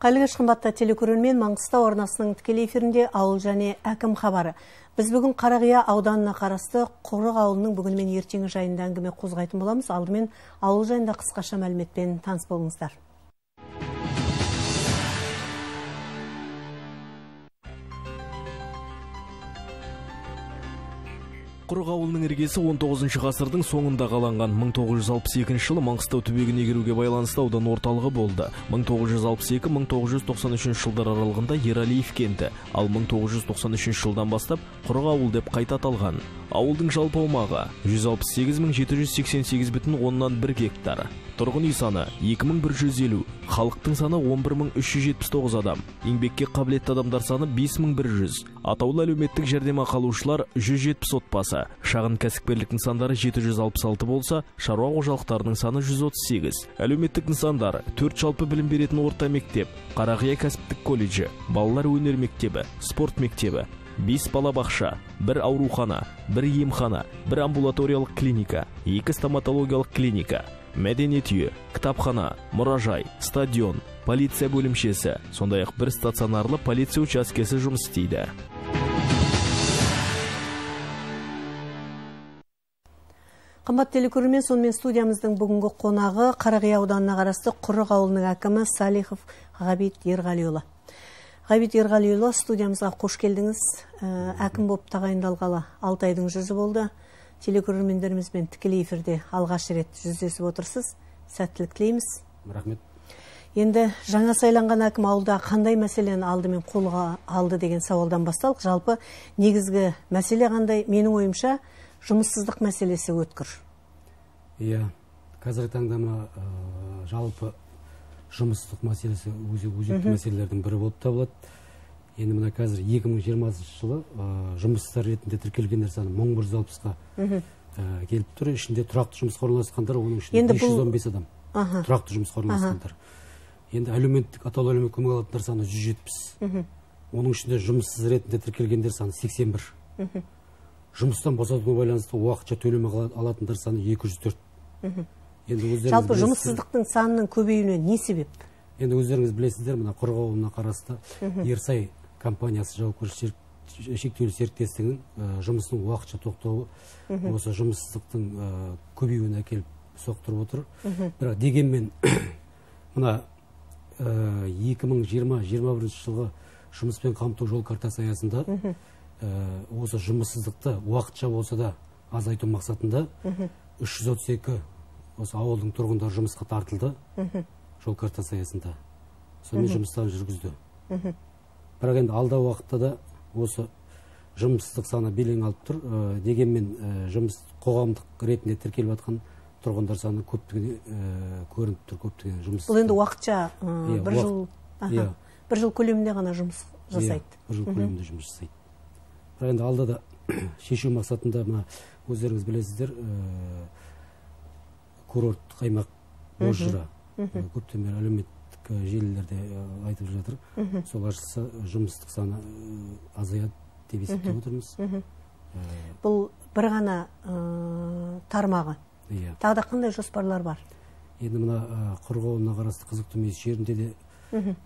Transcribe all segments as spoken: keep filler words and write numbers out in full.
Қайырлы кеш қымбатты телекөрермен, Маңғыстау арнасының тікелей эфирінде ауыл және әкім хабары. Біз бүгін Қарақия ауданына қарасты Құрық ауылының бүгін мен ертеңі жайында әңгіме қозғайтын боламыз. Алдымен ауыл жайында қысқаша мәліметпен таныс болыңыздар. Құрық ауылының іргесі он тоғызыншы ғасырдың соңында қаланған. мың тоғыз жүз алпыс екінші жылы Маңғыстау түбегіне кіруге байланысты аудан орталығы болды. мың тоғыз жүз алпыс екі — мың тоғыз жүз тоқсан үшінші жылдар аралығында Ералиев кенті, ал мың тоғыз жүз тоқсан үшінші жылдан бастап Құрық ауыл деп қайта аталған. Ауылдың жалпы аумағы жүз алпыс сегіз мың жеті жүз сексен сегіз бүтін оннан бір гектар. Тұрғын үй саны екі мың бір жүз елу, халықтың саны он бір мың үш жүз жетпіс тоғыз адам, еңбекке қабілетті адамдар саны бес мың бір жүз. Атаулы әлеуметтік жәрдемақы алушылар жүз жетпіс отбасы, шағын кәсіпкерлік нысандары жеті жүз алпыс алты болса, шаруа қожалықтарының саны жүз отыз сегіз. Әлеуметтік нысандар төрт жалпы білім беретін орта мектеп, Қарақия кәсіптік колледжі, балалар өнер мектебі, спорт мектебі, бес балабақша, бір аурухана, бір емхана, бір амбулаториялық клиника, екі стоматологиялық клиника, мәдениет үйі, кітапхана, мұражай, стадион, полиция бөлімшесі, сондай-ақ бір стационарлы полиция учаскесі жұмыс істейді. Қымбат телекөрермен, сонымен студиямыздың бүгінгі қонағы Қарақия ауданына қарасты Құрық ауылының әкімі Салихов Ғабит Ерғалиұлы. Ғабит Ерғалиұлы, студиямызға қош келдіңіз. Әкім болып тағайындалғалы алты айдың жүзі болды. Телекөрермендерімізбен тікелей эфирде алғаш рет жүздесіп отырсыз. Сәттілік тілейміз. Рахмет. Енді жаңа сайланған әкім ауылда қандай мәселені алдымен қолға алды деген сауалдан басталып, жалпы негізгі мәселе қандай? Менің ойымша, жұмыссыздық мәселесі өткір. Иә, қазіргі таңда жалпы жұмыссыздық мәселесі өзекті мәселелердің бірі болып табылады. Енді мына қазір екі мың жиырмасыншы жылы жұмыссыздар ретінде тіркелгендер саны мың бір жүз алпысқа келіп тұр. Ішінде тұрақты жұмысқа орналасқандар, оның ішінде бес жүз он бес адам тұрақты жұмысқа орналасқандар. Енді әлеуметтік атаулы әлеуметтік көмек алатындар саны жүз жетпіс. Оның ішінде жұмыссыз ретінде тіркелгендер саны сексен бір. Жұмыстан босатуға байланысты уақытша төлемақы алатындар саны екі жүз төрт. Жалпы жұмыссыздықтың санының көбеюіне не себеп? Енді өздеріңіз білесіздер, мына Құрық ауылына қарасты Ерсай компаниясы жауапкершілігі шектеулі серіктестігінің жұмысының уақытша тоқтауы осы жұмыссыздықтың көбеюіне әкеліп соқтырып отыр. Бірақ дегенмен мына екі мың жиырма — жиырма бірінші жылғы жұмыспен қамту жол картасы аясында осы жұмыссыздықты уақытша болса да азайту мақсатында үш жүз отыз екі осы ауылдың тұрғындары жұмысқа тартылды жол картасы аясында. Сонымен жұмыстарын жүргізді. Бірақ енді алда уақытта да осы жұмыссыздық саны белең алып тұр. Дегенмен жұмыс қоғамдық ретінде тіркеліп жатқан тұрғындар саны көптігіне көрініп тұр, көптігіне жұмыс. Бұл енді уақытша бір жыл бір жыл көлемінде ғана жұмыс жасайды. Бір жыл көлемінде жұмыс жасайды. Бірақ енді алда да шешу мақсатында мына өздеріңіз білесіздер, курорт қаймақ Бозжыра көптен бері әлеуметтік желілерде айтып жатыр. Сол ашылса жұмыстық саны азаяды деп есептеп отырмыз. Бұл бір ғана тармағы. Тағы да қандай жоспарлар бар? Енді мына Құрық ауылына қарасты Қызықты мүйіс жерінде де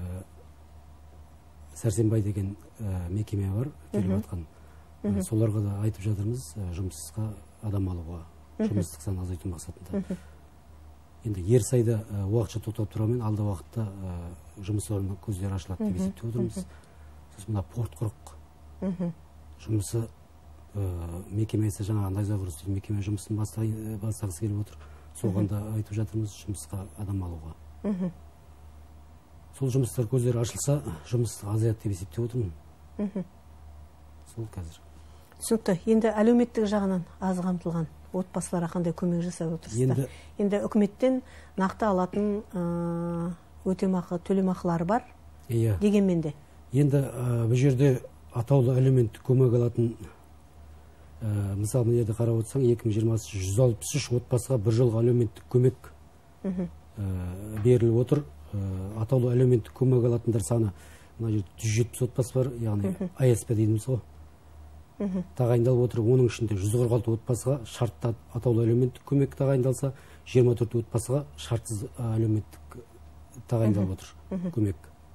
Сәрсенбай деген мекеме бар, келіп жатқан. Соларға да айтып жатырмыз, жұмыссызға адам алуға, жұмыстық саны азайту мақсатында. Енді Ерсайда уақытша тоқтап тұрғанмен алда уақытта жұмыс орны көздері ашылады деп есептеп отырмыз. Сосын мына Порт Құрық жұмысы мекемесі, жаңағы Найзағұрыс мекеме жұмысын бастағысы келіп отыр. Соған да айтып жатырмыз, жұмысқа адам алуға. Сол жұмыстар көздері ашылса, жұмыстық азаяды деп есептеп отырмын. Сол қазір. Түсінікті. Енді әлеуметтік жағынан аз қамтылған отбасыларға қандай көмек жасап отырсыздар? Енді үкіметтен нақты алатын өтемақы, төлемақылары бар. Дегенмен де. Енді бұл жерде атаулы әлеуметтік көмек алатын, мысалы мына жерде қарап отырсаң, екі мың жиырмасыншы жүз алпыс үш отбасыға бір жылғы әлеуметтік көмек беріліп отыр. Атаулы әлеуметтік көмек алатындар саны мына жерде жүз жетпіс отбасы бар, яғни А С П дейміз ғой. Тағайындалып отыр. Оның ішінде жүз қырық алты отбасыға шартты атаулы әлеуметтік көмек тағайындалса, жиырма төрт отбасыға шартсыз әлеуметтік тағайындалып отыр көмек.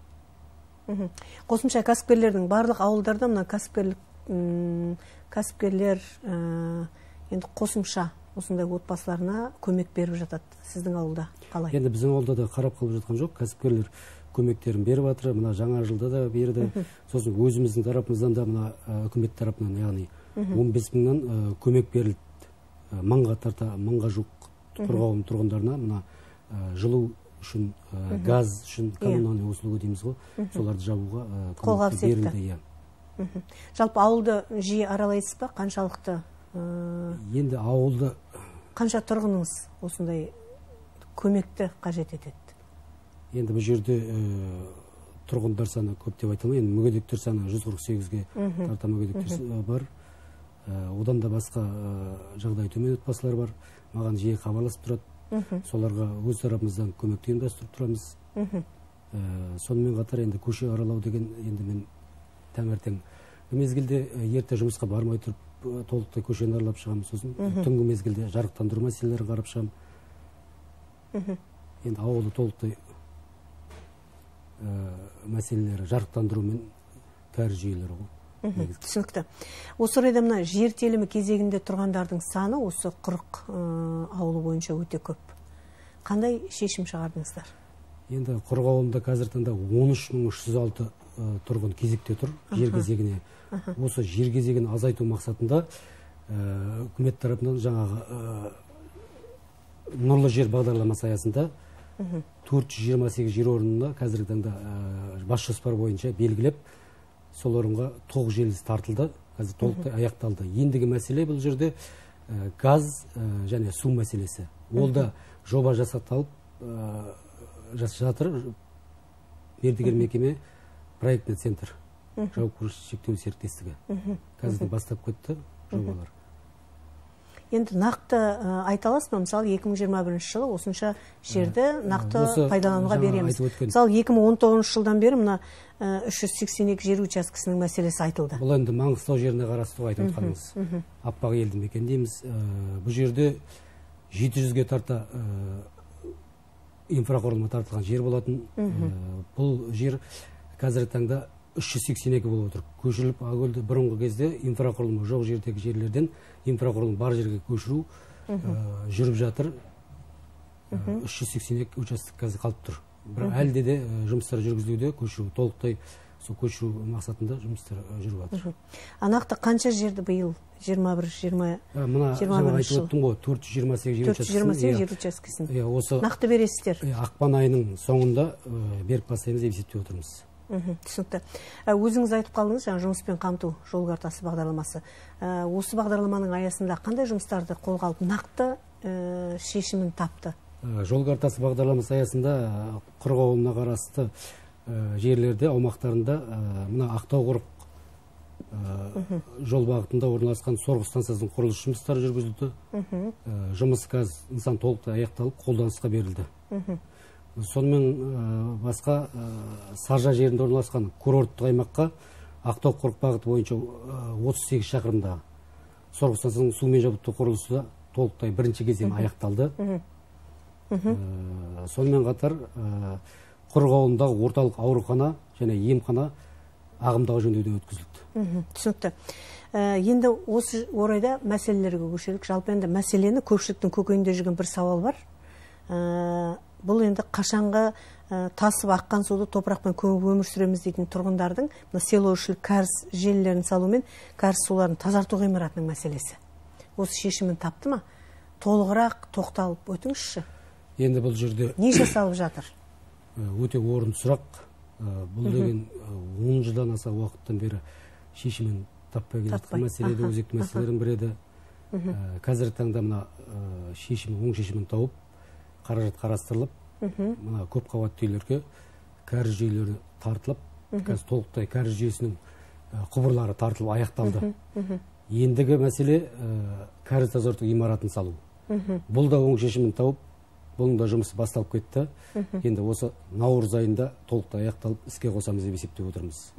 Қосымша кәсіпкерлердің барлық ауылдарда мына кәсіпкерлік кәсіпкерлер енді қосымша осындай отбасыларына көмек беріп жатады. Сіздің ауылда қалай? Енді біздің ауылда да қарап қалып жатқан жоқ. Кәсіпкерлер көмектерін беріп жатыр. Мына жаңа жылда да берді. Сосын өзіміздің тарапымыздан да мына үкімет тарапынан, яғни он бес мыңнан көмек берілді. Мыңға тарта, мыңға жуық қорғауын тұрғындарына мына жылу үшін, газ үшін, коммуналдық услуга дейміз ғой, соларды жабуға қолғабыс берілді. Жалпы ауылды жиі аралайсыз ба? Қаншалықты? Енді ауылды қанша тұрғыныңыз осындай көмекті қажет етеді? Енді бұл жерде тұрғындар саны көп деп айта алмаймын. Мүгедектер саны жүз қырық сегізге тарта мүгедектер бар. Одан да басқа жағдай төмен отбасылар бар. Маған жиі хабарласып тұрады. Соларға өз тарапымыздан көмекті ұйымдастырып тұрамыз. Сонымен қатар енді көше аралау деген, енді мен таңертең мезгілде ерте жұмысқа бармай тұрып толықтай көшені аралап шығамын. Сосын түнгі мезгілде жарықтандыру мәселелерін қарап шығамын. Енді ауылды толықтай мәселелері жарықтандыру мен кәріз жүйелері ғой. Түсінікті. Осы орайда мына жер телімі кезегінде тұрғандардың саны осы қырық ауылы бойынша өте көп. Қандай шешім шығардыңыздар? Енді қырық ауылында қазір таңда он үш мың үш жүз алты тұрғын кезекте тұр жер кезегіне. Осы жер кезегін азайту мақсатында үкімет тарапынан жаңағы нұрлы жер бағдарламасы аясында төрт жүз жиырма сегіз жер орнына қазіргі таңда бас жоспар бойынша белгілеп, сол орынға тоғыз желісі тартылды, қазір толықтай аяқталды. Ендігі мәселе бұл жерде газ және су мәселесі. Ол да жоба жасақталып жатыр. Мердігер мекеме проектный центр жауапкершілігі шектеулі серіктестігі. Қазір бастап кетті жобалар. Енді нақты айта аласыз ба? Мысалы екі мың жиырма бірінші жылы осынша жерді нақты пайдалануға береміз. Мысалы екі мың он тоғызыншы жылдан бері мына үш жүз сексен екі жер учаскесінің мәселесі айтылды. Бұл енді Маңғыстау жеріне қарасты айтып отқанымыз. Аппақ елді мекен дейміз. Бұл жерде жеті жүзге тарта инфрақұрылымы тартылған жер болатын. Бұл жер қазіргі таңда үш жүз сексен екі болып отыр. Көшіріліп Ағөлді бұрынғы кезде инфрақұрылымы жоқ жердегі жерлерден инфрақұрылым бар жерге көшіру жүріп жатыр. үш жүз сексен екі участок қазір қалып тұр. Бірақ әлде де жұмыстар жүргізілуде, көшіру толықтай сол көшіру мақсатында жұмыстар жүріп жатыр. Нақты қанша жерді биыл жиырма бір жиырма бірінші жыл? төрт жүз жиырма сегіз жер учаскесін. Осы нақты бересіздер. Ақпан айының соңында беріп бастаймыз деп есептеп отырмыз. Түсінікті. Өзіңіз айтып қалдыңыз, жаңа жұмыспен қамту жол картасы бағдарламасы. Осы бағдарламаның аясында қандай жұмыстарды қолға алып нақты шешімін тапты? Жол картасы бағдарламасы аясында қырық ауылына қарасты жерлерде, аумақтарында мына Ақтау-Құрық жол бағытында орналасқан сорғы станциясының құрылыс жұмыстары жүргізілді. Жұмыс қазір нысан толықтай аяқталып қолданысқа берілді. Сонымен басқа Саржа жерінде орналасқан курорттық аймаққа Ақтау-Құрық бағыты бойынша отыз сегіз шақырымдағы сорғы станциясының сумен жабдықтау құрылысы да толықтай бірінші кезең аяқталды. Сонымен қатар Құрық ауылындағы орталық аурухана және емхана ағымдағы жөндеуден өткізілді. Түсінікті. Енді осы орайда мәселелерге көшелік. Жалпы енді мәселені көпшіліктің көкейінде жүрген бір сауал бар. Бұл енді қашанғы тасып аққан суды топырақпен көміп өмір сүреміз дейтін тұрғындардың селоішілік кәріз желілерін салумен кәріз суларын тазарту ғимаратының мәселесі. Осы шешімін тапты ма? Толығырақ тоқталып өтіңізші. Енді бұл жерде не жасалып жатыр? Өте орынды сұрақ. Бұл деген он жылдан аса уақыттан бері шешімін таппай келе жатқан мәселе де өзекті мәселелердің бірі еді. Қазіргі таңда мына шешімін, оң шешімін тауып, қаражат қарастырылып, мына көп қабатты үйлерге кәріз жүйелері тартылып, қазір толықтай кәріз жүйесінің құбырлары тартылып аяқталды. Ендігі мәселе кәріз тазарту ғимаратын салу. Бұл да оң шешімін тауып, бұның да жұмысы басталып кетті. Енді осы наурыз айында толықтай аяқталып, іске қосамыз деп есептеп отырмыз.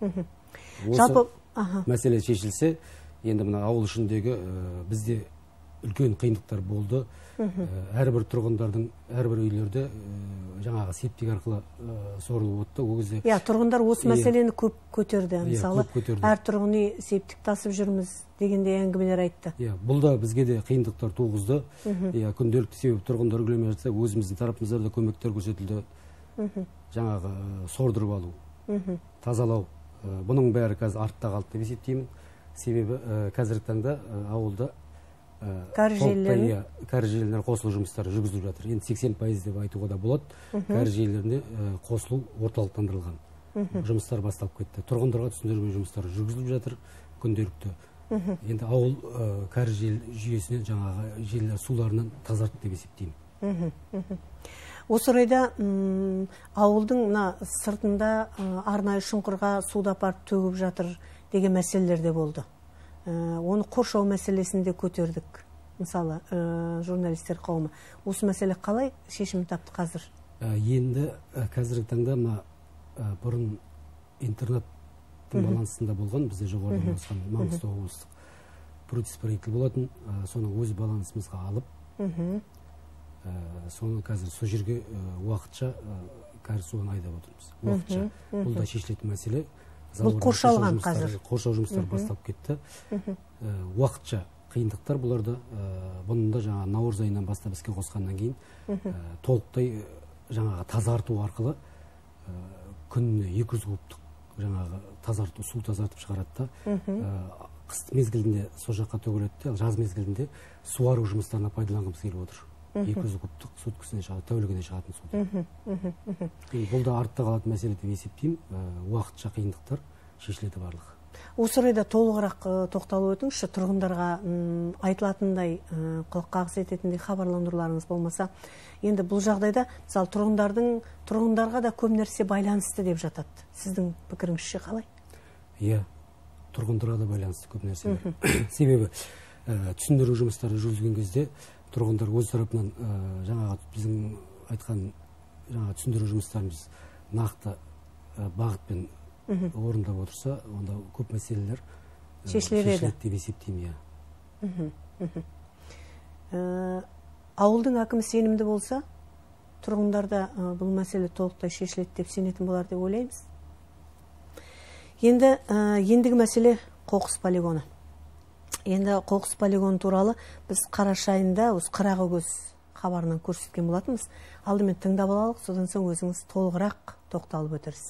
Осы мәселе шешілсе, енді мына ауыл ішіндегі бізде үлкен қиындықтар болды. Әрбір тұрғындардың әрбір үйлерде жаңағы септик арқылы сорылып өтті. Ол кезде иә, тұрғындар осы мәселені көп көтерді. Мысалы, көтерді. әр тұрғын үй септик тасып жүрміз дегенде әңгімелер айтты. Иә, бұл да бізге де қиындықтар туғызды. Иә, күнделікті себеп тұрғындар үлгермей жатса, өзіміздің тарапымыздан да көмектер көрсетілді. Жаңағы сордырып алу, тазалау. Бұның бәрі қазір артта қалды деп есептеймін. Себебі қазіргі таңда ауылда кәріз желілеріне қосылу жұмыстары жүргізіліп жатыр. Енді сексен пайыз деп айтуға да болады. Кәріз желілеріне қосылу орталықтандырылған. Жұмыстар басталып кетті. Тұрғындарға түсіндірме жұмыстары жүргізіліп жатыр күнделікті. Енді ауыл кәріз жүйесінен жаңағы желілер суларынан тазартты деп есептеймін. Осы орайда ауылдың сыртында арнайы шұңқырға суды апарып төгіп жатыр деген мәселелер де болды. Оны қоршау мәселесінде көтердік. Мысалы, журналистер қауымы. Осы мәселе қалай шешім тапты қазір? Енді қазіргі таңда бұрын интернеттің балансында болған, бізде жоғарыда орналасқан Маңғыстау облыстық прудиспортитель болатын, соны өз балансымызға алып, соны қазір сол жерге уақытша кәріз суын айдап отырмыз. Уақытша. Бұл да шешілетін мәселе. Бұл қоршалған қазір. Қоршау жұмыстары басталып кетті. Уақытша қиындықтар бұларда. Бұнында жаңа наурыз айынан бастап іске қосқаннан кейін толықтай жаңағы тазарту арқылы күніне екі жүз кубтық жаңағы тазарту, су тазартып шығарады да. Қыс мезгілінде сол жаққа төгіледі, жаз мезгілінде суару жұмыстарына пайдаланғымыз келіп отыр. екі жүз кубтық суткасына шығады, тәулігіне шығатын суды. Бұл да артта қалатын мәселе деп есептеймін. Уақытша қиындықтар шешіледі барлығы. Осы орайда толығырақ тоқталып өтіңізші, тұрғындарға айтылатындай, құлақ қағыс ететіндей хабарландыруларыңыз болмаса, енді бұл жағдайда мысалы тұрғындардың тұрғындарға да көп нәрсе байланысты деп жатады. Сіздің пікіріңізше қалай? Иә, тұрғындарға да байланысты көп нәрсе. Себебі түсіндіру жұмыстары жүргізген кезде тұрғындар өз тарапынан жаңағы біздің айтқан жаңағы түсіндіру жұмыстарымыз нақты бағытпен орындап отырса, онда көп мәселелер шешіледі деп есептеймін. Ауылдың әкімі сенімді болса, тұрғындарда бұл мәселе толықтай шешіледі деп сенетін болар деп ойлаймыз. Енді ендігі мәселе қоқыс полигоны. Енді қоқыс полигоны туралы біз қараша айында осы қырағы көз хабарынан көрсеткен болатынбыз. Алдымен тыңдап алалық, содан соң өзіңіз толығырақ тоқталып өтірсіз.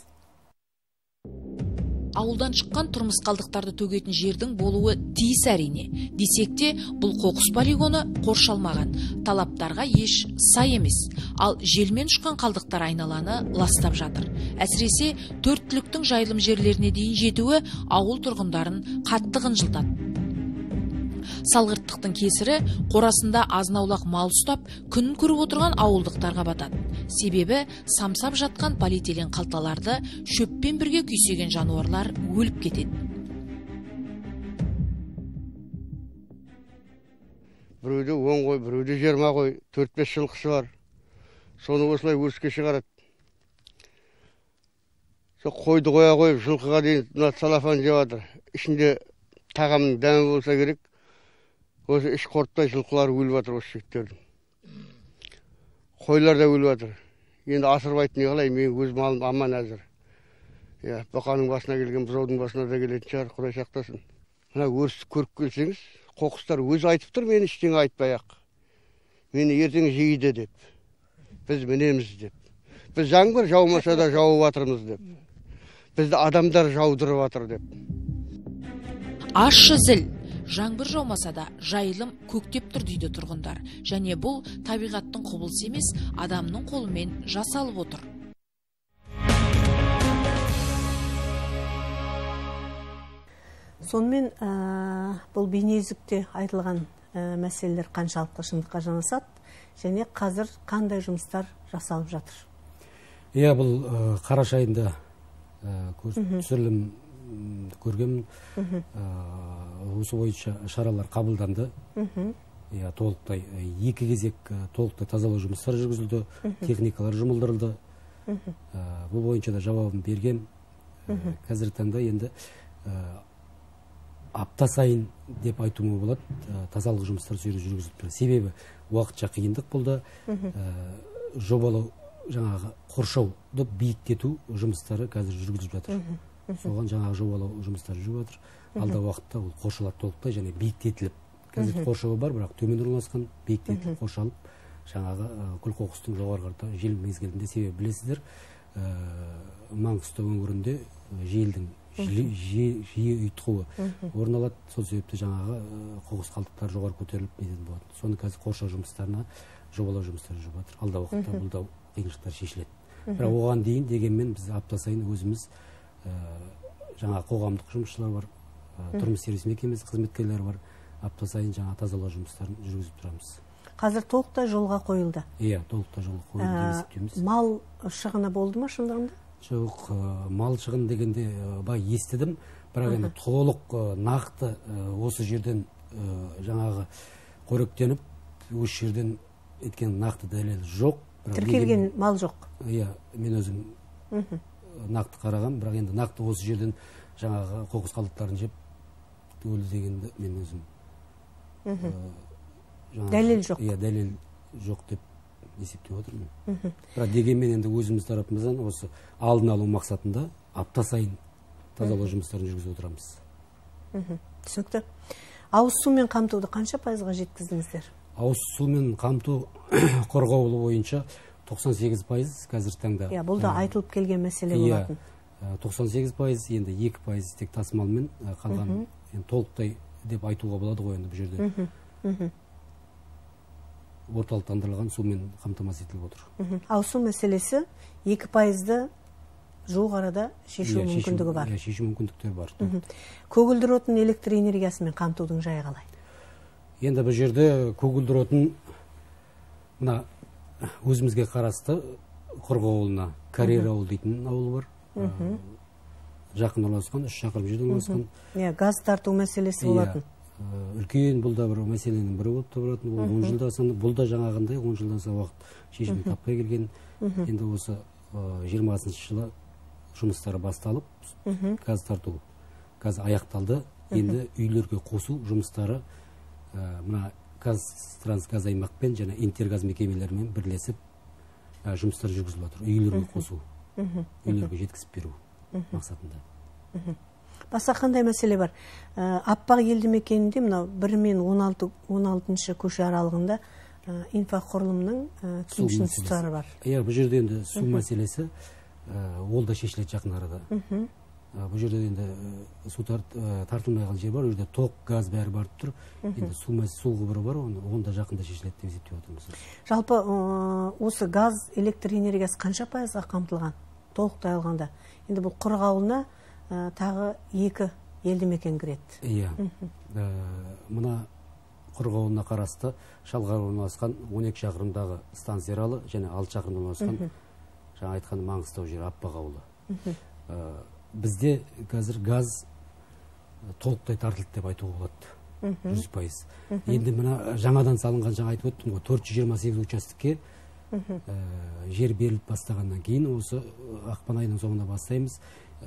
Ауылдан шыққан тұрмыс қалдықтарды төгетін жердің болуы тиіс әрине. Десек те, бұл қоқыс полигоны қоршалмаған, талаптарға еш сай емес. Ал желмен ұшқан қалдықтар айналаны ластап жатыр. Әсіресе төрт түліктің жайылым жерлеріне дейін жетуі ауыл тұрғындарын қатты қынжылтады. Салғырттықтың кесірі қорасында азнаулақ мал ұстап, күн көріп отырған ауылдықтарға батады. Себебі самсап жатқан полиэтилен қалталарды шөппен бірге күйсеген жануарлар өліп кетеді. Біреуде он қой, біреуде жиырма қой, төрт бес жылқысы бар. Соны осылай өріске шығарады. Сол қойды қоя қойып, жылқыға дейін салафан жеп жатыр. Ішінде тағамның дәмі болса керек. Осы іш қорттай жылқылар өліп жатыр осы жігіттердің. Қойлар да өліп жатыр. Енді асырбайтын не қалай, мен өз малым аман әзір. Иә, бұқаның басына келген бұзаудың басына да келетін шығар, Құдай сақтасын. Мына өрісті көріп келсеңіз, қоқыстар өзі айтып тұр, мен ештеңе айтпай-ақ. Мені ертең жейді деп. Біз мінеміз деп. Біз жаңбыр жаумаса да жауып жатырмыз деп. Бізді адамдар жаудырып жатыр деп. Ащы зіл. Жаңбыр жаумаса да жайылым көктеп тұр дейді тұрғындар. Және бұл табиғаттың құбылысы емес, адамның қолымен жасалып отыр. Сонымен бұл бейнезікте айтылған мәселелер қаншалықты шындыққа жанасады, және қазір қандай жұмыстар жасалып жатыр? Иә, бұл қараша айында түсірілім көргенмін. Осы бойынша шаралар қабылданды. Иә, толықтай екі кезек толықтай тазалау жұмыстары жүргізілді, техникалар жұмылдырылды. Бұл бойынша да жауабын берген. Қазіргі таңда енді апта сайын деп айтуыма болады, тазалық жұмыстары сол жерде жүргізіліп тұрады. Себебі уақытша қиындық болды. Жобалау, жаңағы қоршауды биіктету жұмыстары қазір жүргізіліп жатыр. Соған жаңағы жобалау жұмыстары жүріп жатыр. Алда уақытта ол қоршалады толықтай және биіктетіліп. Қазір қоршауы бар, бірақ төмен орналасқан, биіктетіліп қоршалып, жаңағы күл қоқыстың жоғарғы қарата жел мезгілінде, себебі білесіздер, Маңғыстау өңірінде желдің жиі ұйтқуы орын алады. Сол себепті жаңағы қоқыс қалдықтары жоғары көтеріліп неден болады. Соны қазір қоршау жұмыстарына жобалау жұмыстары жүріп жатыр. Алда уақытта бұл да қиыншылықтар шешіледі. Бірақ оған дейін дегенмен біз апта сайын өзіміз жаңа қоғамдық жұмысшылар бар, тұрмыс сервис мекемесі қызметкерлері бар, апта сайын жаңа тазалау жұмыстарын жүргізіп тұрамыз. Қазір толықтай жолға қойылды. Иә, толықтай жолға қойылды деп есептейміз. Мал шығыны болды ма шындығында? Жоқ, мал шығын дегенде бай естідім, бірақ енді толық нақты осы жерден жаңағы қоректеніп, осы жерден еткен нақты дәлел жоқ. Тіркелген мал жоқ. Иә, мен өзім нақты қарағам, бірақ енді нақты осы жерден жаңағы қоқыс қалдықтарын жеп өлді дегенді мен өзім дәлел жоқ. Иә, дәлел жоқ деп есептеп отырмын. Бірақ дегенмен енді өзіміз тарапымыздан осы алдын алу мақсатында апта сайын тазалау жұмыстарын жүргізіп отырамыз. Түсінікті. Ауыз сумен қамтуды қанша пайызға жеткіздіңіздер? Ауыз сумен қамту қорғаулы бойынша тоқсан сегіз пайыз қазір таңда. Иә, бұл да айтылып келген мәселе болатын. тоқсан сегіз пайыз, енді екі пайыз тек тасымалмен қалған, толықтай деп айтуға болады ғой енді бұл жерде. Орталықтандырылған сумен қамтамасыз етіліп отыр. Ауыз су мәселесі екі пайызды жуық арада шешу мүмкіндігі бар. Иә, шешу мүмкіндіктері бар. Көгілдір отын электр энергиясымен қамтудың жайы қалай? Енді бұл жерде көгілдір отын мына өзімізге қарасты Қорғау ауылына Карьер ауыл дейтін ауыл бар. Жақын орналасқан, үш шақырым жерде орналасқан. Иә, газ тарту мәселесі болатын. Үлкен бұл да бір мәселенің бірі болып табылатын. Бұл он жылдан соң, бұл да жаңағындай он жылдан соң уақыт шешімін таппай келген. Енді осы жиырмасыншы жылы жұмыстары басталып, газ тарту газ аяқталды. Енді үйлерге қосу жұмыстары мына Қазтрансгаз аймақпен және Интергаз мекемелерімен бірлесіп жұмыстар жүргізіліп жатыр. Үйлерге қосу, үйлерге жеткізіп беру мақсатында. Басқа қандай мәселе бар? Аппақ елді мекенінде мынау бір мен он алтыншы көше аралығында инфрақұрылымның кемшін тұстары бар. Иә, бұл жерде енді су мәселесі ол да шешіледі жақын арада. Бұл жерде енді су тартылмайған жер бар, ол жерде тоқ, газ бәрі барып тұр. Енді су құбыры бар, оны да жақында шешіледі деп есептеп отырмыз. Жалпы осы газ, электр энергиясы қанша пайызға қамтылған? Толықтай алғанда. Енді бұл Қорғау ауылына тағы екі елді мекен кіреді. Иә. Мына Қорғау ауылына қарасты шалғар орналасқан он екі шақырымдағы станциясы және алты шақырымда орналасқан жаңа айтқан Маңғыстау жері Аппақ ауылы. Бізде қазір газ толықтай тартылды деп айтуға болады. жүз пайыз. Енді мына жаңадан салынған, жаңа айтып өттім ғой, төрт жүз жиырма сегіз участокке жер беріліп бастағаннан кейін осы ақпан айының соңында бастаймыз.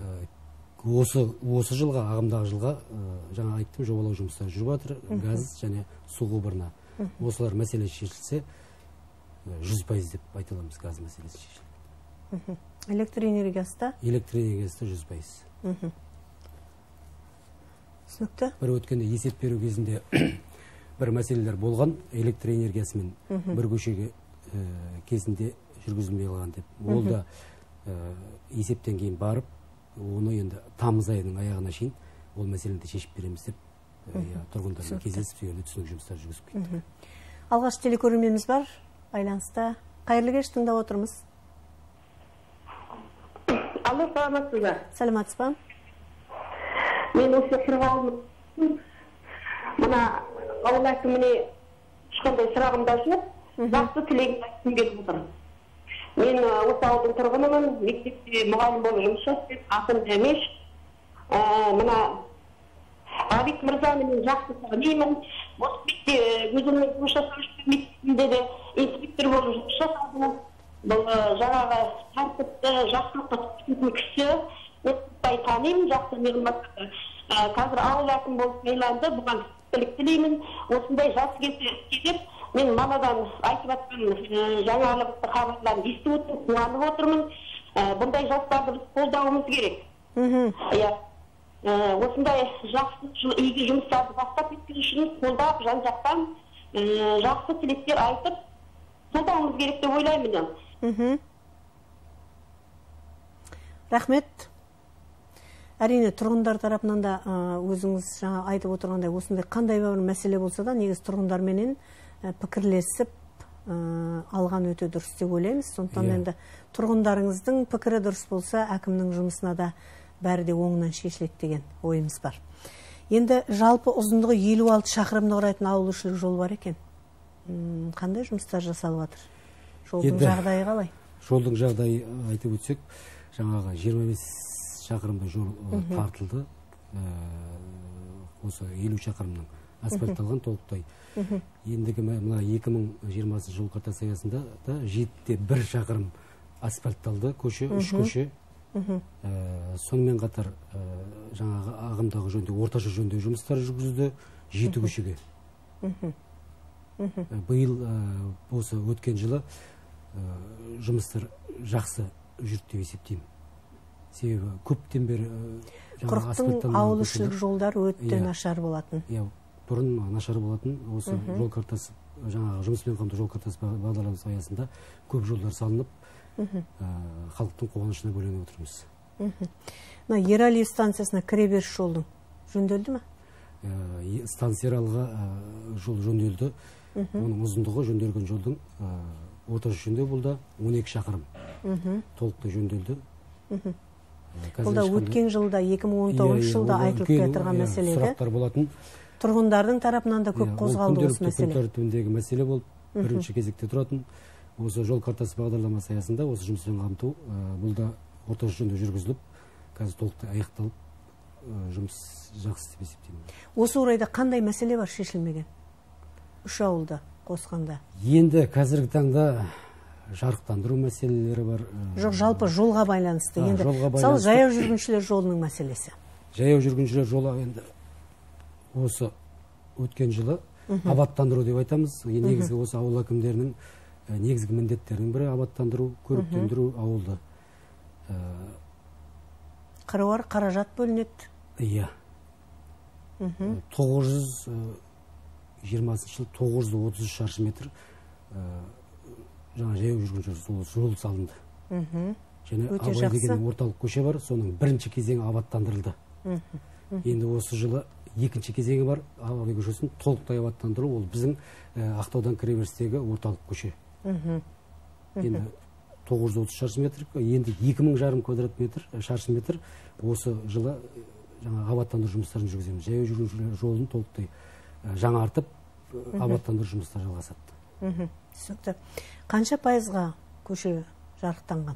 Осы жылға, ағымдағы жылға жаңа айттым, жобалау жұмыстары жүріп жатыр, газ және су құбырына. Осылар мәселе шешілсе жүз пайыз деп айта аламыз, газ мәселесі шешіледі. Электр энергиясы да? Электр энергиясы жүз пайыз. Түсінікті? Бір өткенде есеп беру кезінде бір мәселелер болған, электр энергиясымен бір көшеге кезінде жүргізілмей қалған деп. Ол да есептен кейін барып, оны енді тамыз айының аяғына шейін ол мәселені шешіп береміз деп тұрғындармен кездесіп, сөйлесіп, түсінік жұмыстар жүргізіп кетті. Алғаш телекөрерменіміз бар, байланыста. Қайырлы кеш, тыңдап отырмыз. Алло, саламатсыз ба? Саламатсыз ба? Мен осы Қорғау мына ауыл әкіміне ешқандай сұрағым да жоқ, жақсы тілегім айтқым келіп отыр. Мен осы ауылдың тұрғынымын, мектепте мұғалім болып жұмыс жасап, атым Жәмеш. Мына Ғабит мырзаны мен жақсы танимын. Осы мектепте өзімнің жұмыс жасап жүрген мектебімде де инспектор болып жұмыс жасадым. Бұл жаңағы тәртіпті жақсылыққа түсетін кісі, мен танимын, жақсы мейірбан. қазір ауыл әкім болып сайланды, бұған сәттілік тілеймін. Осындай жас келіп, мен манадан айтып жатқан жаңалықты хабарларын естіп отырмын, қуанып отырмын. Бұндай жастарды біз қолдауымыз керек. Иә. Осындай жақсы игі жұмыстарды бастап кеткен үшін қолдап, жан-жақтан жақсы тілектер айтып, қолдауымыз керек деп ойлаймын. Рахмет. Әрине, тұрғындар тарапынан да өзіңіз жаңа айтып отырғандай, осындай қандай бір мәселе болса да, негіз тұрғындарменен пікірлесіп алған өте дұрыс деп ойлаймыз. Сондықтан енді тұрғындарыңыздың пікірі дұрыс болса, әкімнің жұмысына да бәрі де оңынан шешіледі деген ойымыз бар. Енді жалпы ұзындығы елу алты шақырымды құрайтын ауылішілік жол бар екен. Қандай жұмыстар жасалып жатыр? Жолдың жағдайы қалай? Жолдың жағдайы айтып өтсек, жаңағы жиырма бес шақырымды жол тартылды. Осы елу шақырымның асфальтталған толықтай. Ендігі мына екі мың жиырмасыншы жол картасы аясында да жетіде бір шақырым асфальтталды, көше, үш көше. Сонымен қатар жаңағы ағымдағы жөндеу, орташа жөндеу жұмыстары жүргізілді жеті көшеге. Биыл осы өткен жылы жұмыстар жақсы жүрді деп есептеймін. Себебі көптен бері құрықтың ауылішілік жолдар өте нашар болатын. Бұрын нашар болатын. Осы жол картасы, жаңағы жұмыспен қамту жол картасы бағдарламасы аясында көп жолдар салынып, халықтың қуанышына бөленіп отырмыз. Ералиев станциясына кіреберіс жолдың жөнделді ме? Станцияға жол жөнделді. Оның ұзындығы жөнделген жолдың орташа жөндеу болды он екі шақырым. Толықтай жөнделді. Бұл да өткен жылда, екі мың он тоғызыншы жылда айтылып келе мәселе. Сұрақтар болатын. Тұрғындардың тарапынан да көп қозғалды осы мәселе. Күнделікті күн тәртібіндегі мәселе болып, бірінші кезекте тұратын. Осы жол картасы бағдарламасы аясында осы жұмыспен қамту, бұл да орташа жөндеу жүргізіліп, қазір толықтай аяқталып, жұмыс жақсы деп есептеймін. Осы орайда қандай мәселе бар шешілмеген? Үш ауылда қосқанда. Енді қазіргі таңда жарықтандыру мәселелері бар. Жоқ, жалпы жолға байланысты. Енді мысалы жаяу жүргіншілер жолының мәселесі. Жаяу жүргіншілер жолы енді осы өткен жылы абаттандыру деп айтамыз. Негізгі осы ауыл әкімдерінің негізгі міндеттерінің бірі абаттандыру, көріктендіру ауылды. Қыруар қаражат бөлінеді. Иә. тоғыз жүз жиырмасыншы жылы тоғыз жүз отыз үш шаршы метр жаңа жаяу жүргіншілер жол салынды. Және Абай деген орталық көше бар, соның бірінші кезеңі абаттандырылды. Енді осы жылы екінші кезеңі бар, Абай көшесін толықтай абаттандыру, ол біздің Ақтаудан кіреберістегі орталық көше. Енді тоғыз жүз отыз шаршы метр, енді екі мың жарым квадрат метр, шаршы метр осы жылы жаңа абаттандыру жұмыстарын жүргіземіз. Жаяу жүргіншілер жолын толықтай жаңартып, абаттандыру жұмыстары жалғасады. Түсінікті. Қанша пайызға көше жарықтанған?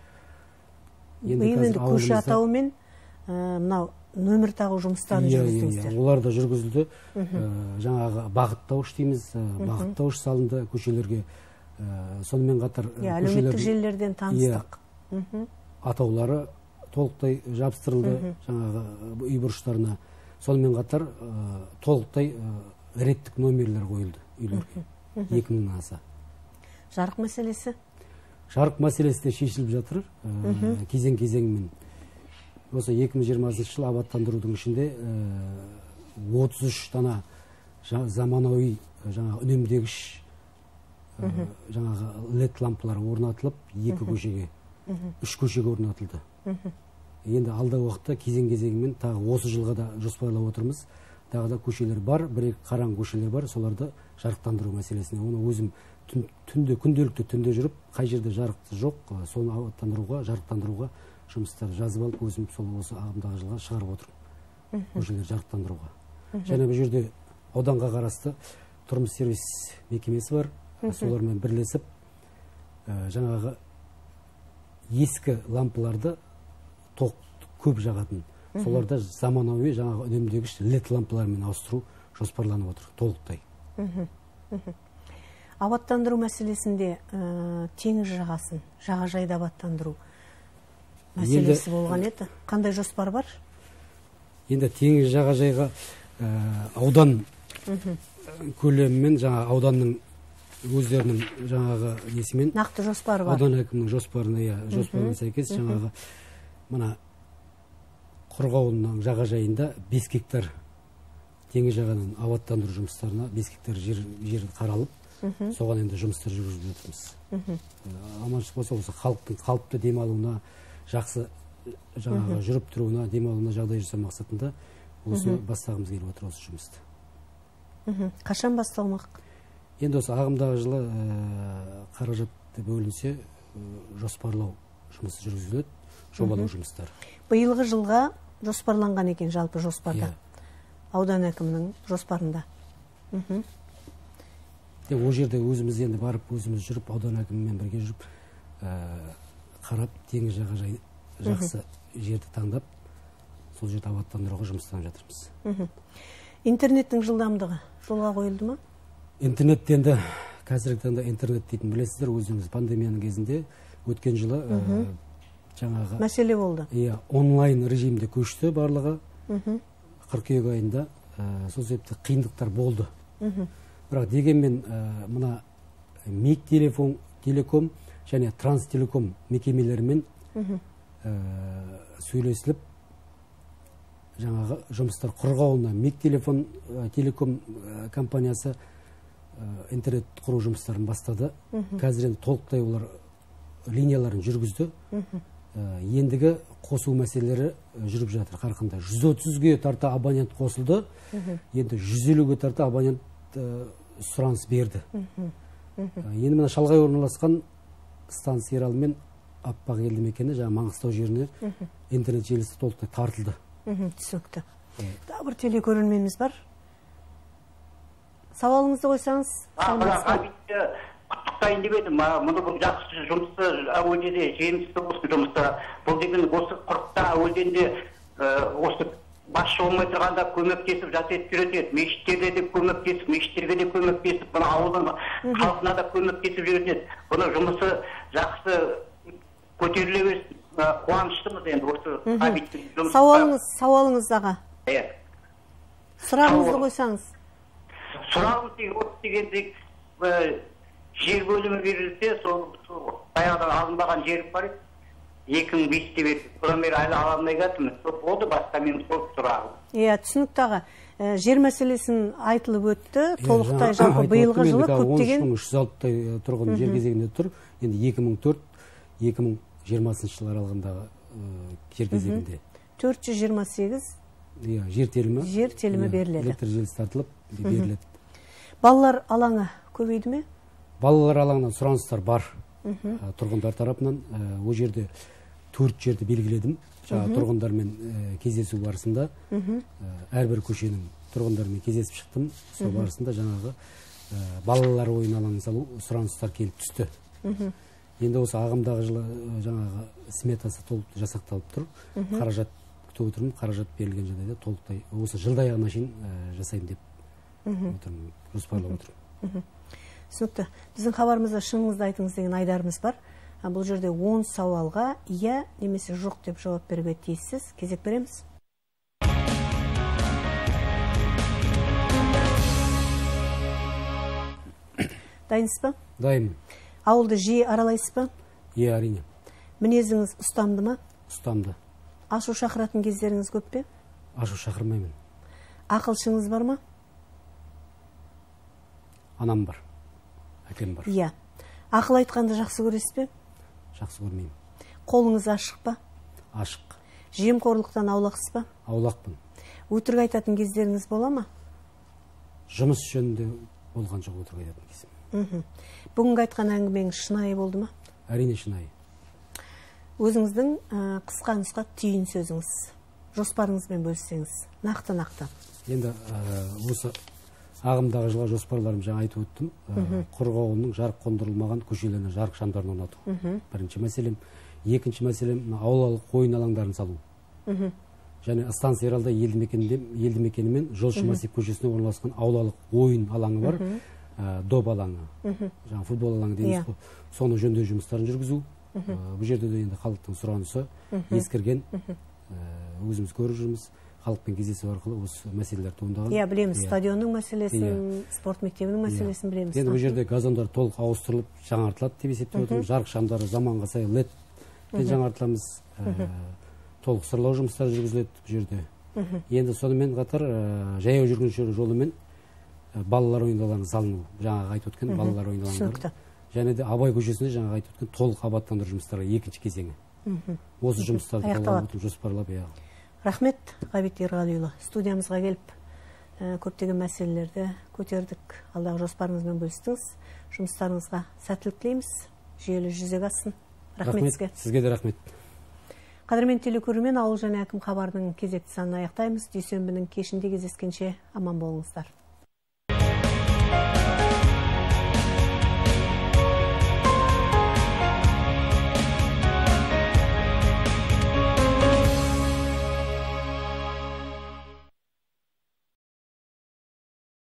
Биыл енді көше атауымен мынау нөмір тағу жұмыстарын жүргіздіңіздер. Олар да жүргізілді. Жаңағы бағыттауыш дейміз, бағыттауыш салынды көшелерге. Сонымен қатар әлеуметтік желілерден таныстық. Атаулары толықтай жабыстырылды жаңағы үй бұрыштарына. Сонымен қатар толықтай реттік номерлер қойылды үйлерге. екі мыңнан аса. Жарық мәселесі? Жарық мәселесі де шешіліп жатыр. Кезең-кезеңмен. Осы екі мың жиырмасыншы жыл абаттандырудың ішінде отыз үш дана заманауи үнемдегіш жаңағы лед лампалар орнатылып, екі көшеге, үш көшеге орнатылды. Енді алда уақытта кезең-кезеңмен тағы осы жылға да жоспарлап отырмыз. Тағы да көшелер бар, бір қараң көшелер бар, соларды жарықтандыру мәселесіне. Оны өзім түнде, күнделікті түнде жүріп, қай жерде жарықты жоқ, соны абаттандыруға, жарықтандыруға жұмыстар жазып алып, өзім сол осы ағымдағы жылға шығарып отырмын. Көшелер жарықтандыруға. Және бұл жерде ауданға қарасты тұрмыс сервис мекемесі бар. Солармен бірлесіп, жаңағы ескі лампыларды тоқ көп жағатын. Соларда заманауи жаңағы үнемдегіш лед лампалармен ауыстыру жоспарланып отыр, толықтай. Абаттандыру мәселесінде теңіз жағасын, жағажайды абаттандыру мәселесі болған еді. Қандай жоспар бар? Енді теңіз жағажайға аудан көлемімен жаңа ауданның өздерінің жаңағы несімен нақты жоспары бар. Аудан әкімінің жоспарына, иә, жоспарына сәйкес жаңағы мына Құрық ауылының жағажайында бес гектар теңіз жағынан абаттандыру жұмыстарына бес гектар жер жер қаралып, соған енді жұмыстар жүргізіп жатырмыз. Аманшылық болса, осы халықтың қалыпты демалуына, жақсы жаңағы жүріп тұруына, демалуына жағдай жасау мақсатында осы бастағымыз келіп отыр осы жұмысты. Қашан басталмақ? Енді осы ағымдағы жылы қаражатты бөлінсе, жоспарлау жұмысы жүргізіледі, жобалау жұмыстары. Биылғы жылға жоспарланған екен жалпы жоспарда. Аудан әкімінің жоспарында. Ол жерде өзіміз енді барып, өзіміз жүріп, аудан әкімімен бірге жүріп, қарап, теңіз жағажай жақсы жерді таңдап, сол жерді абаттандыруға жұмыстан жатырмыз. Интернеттің жылдамдығы жолға қойылды ма? Интернетте енді қазіргі таңда интернет дейтін білесіздер, өзіңіз пандемияның кезінде өткен жылы жаңағы мәселе болды. Иә, онлайн режимде көшті барлығы. Қыркүйек айында сол себепті қиындықтар болды. Бірақ дегенмен мына МИГ телеком және Транстелеком мекемелерімен сөйлесіліп, жаңағы жұмыстар Құрық ауылына МИГ телеком компаниясы интернет құру жұмыстарын бастады. Қазір енді толықтай олар линияларын жүргізді. Ендігі қосу мәселелері жүріп жатыр қарқында. жүз отызге тарта абонент қосылды. Енді жүз елуге тарта абонент сұраныс берді. Енді мына шалғай орналасқан станция Ералы мен Аппақ елді мекені жаңа Маңғыстау жеріне интернет желісі толықтай тартылды. Түсінікті. Тағы бір телекөрерменіміз бар. Сауалыңызды қойсаңыз. Құттықтайын деп едім, мұны бұл жақсы жұмысты әуелде жемісті осы жұмысты. Бұл деген осы құрықта әуелденде осы басшы болмай тұрғанда көмектесіп жат етіп жүреді. Мешіттерде де көмектесіп, мешіттерге де көмектесіп, бұны ауылдың халқына да көмектесіп жүреді. Бұны жұмысы жақсы көтеріле берсін. Қуаныштымыз енді осы Ғабиттің жұмысы. Сауалыңыз, сауалыңыз аға. Иә. Сұрағыңызды қойсаңыз. Сұрағымыз дегенде жер бөлімі берілсе, сол баяғыдан алынбаған жерім бар еді. екі мың бесте берді. Содан бері әлі ала алмай жатырмыз. Сол болды, басқа мен сол сұрағым. Иә, түсінікті аға. Жер мәселесін айтылып өтті. Толықтай жалпы биылғы жылы көптеген он үш мың үш жүз алпыстай тұрғын жер кезегінде тұр. Енді екі мың төрт екі мың жиырмасыншы жыл аралығындағы жер кезегінде. төрт жүз жиырма сегіз жер телімі жер телімі беріледі. Электр желісі тартылып беріледі. Балалар алаңы көбейді ме? Балалар алаңынан сұраныстар бар. Тұрғындар тарапынан ол жерде төрт жерді белгіледім. Жаңа тұрғындармен кездесу барысында әрбір көшенің тұрғындармен кездесіп шықтым. Сол барысында жаңағы балалар ойын алаңын салу сұраныстар келіп түсті. Енді осы ағымдағы жылы жаңағы сметасы толықтай жасақталып тұр. Қаражат күтіп отырмын. Қаражат берілген жағдайда толықтай осы жылдай аяғына шейін жасаймын деп отырмын, жоспарлап отырмын. Түсінікті. Біздің хабарымызда шыныңызды айтыңыз деген айдарымыз бар. Бұл жерде он сауалға иә немесе жоқ деп жауап беруге тиіссіз. Кезек береміз. Дайынсыз ба? Дайын. Ауылды жиі аралайсыз ба? Е, әрине. Мінезіңіз ұстамды ма? Ұстамды. Ашу шақыратын кездеріңіз көп пе? Ашу шақырмаймын. Ақылшыңыз бар ма? Анам бар. Әкем бар. Иә. Ақыл айтқанды жақсы көресіз бе? Жақсы көрмеймін. Қолыңыз ашық па? Ашық. Жемқорлықтан аулақсыз ба? Аулақпын. Өтірік айтатын кездеріңіз бола ма? Жұмыс жөнінде болған жоқ өтірік айтатын кезім. Бүгінгі айтқан әңгімеңіз шынайы болды ма? Әрине шынайы. Өзіңіздің қысқа нұсқа түйін сөзіңіз, жоспарыңызбен бөліссеңіз, нақты-нақты. Енді осы ағымдағы жылға жоспарларым жаңа айтып өттім. Құрық ауылының жарық қондырылмаған көшелеріне жарық шамдарын орнату. Бірінші мәселем. Екінші мәселем аулалық ойын алаңдарын салу. Және станция Ералыда елді мекенімен Жолшы Масип көшесіне орналасқан аулалық ойын алаңы бар. Доп алаңы. Жаңа футбол алаңы дейміз ғой. Соны жөндеу жұмыстарын жүргізу. Бұл жерде де енді халықтың сұранысы ескірген. Өзіміз көріп жүрміз. халықпен кездесу арқылы осы мәселелер туындаған. Иә, білеміз, стадионның мәселесін, спорт мектебінің мәселесін білеміз. Енді бұл жерде газондар толық ауыстырылып жаңартылады деп есептеп отырмыз. Жарық шамдары заманға сай ледпен жаңартыламыз. Толық сырлау жұмыстары жүргізіледі бұл жерде. Енді сонымен қатар жаяу жүргіншілер жолымен балалар ойындаларын салыну, жаңағы айтып өткен балалар ойындалары. Және де Абай көшесінде жаңағы айтып өткен толық абаттандыру жұмыстары екінші кезеңі. Осы жұмыстарды қолданып жоспарлап, иә. Рахмет, Ғабит Ерғалиұлы. Студиямызға келіп, көптеген мәселелерді көтердік. Алдағы жоспарыңызбен бөлістіңіз. Жұмыстарыңызға сәттілік тілейміз. Жүйелі жүзеге ассын. Рахмет сізге. Сізге де рахмет. Қадірмен телекөрермен, ауыл және әкім хабардың кезекті санын аяқтаймыз. Дүйсенбінің кешінде кездескенше аман болыңыздар.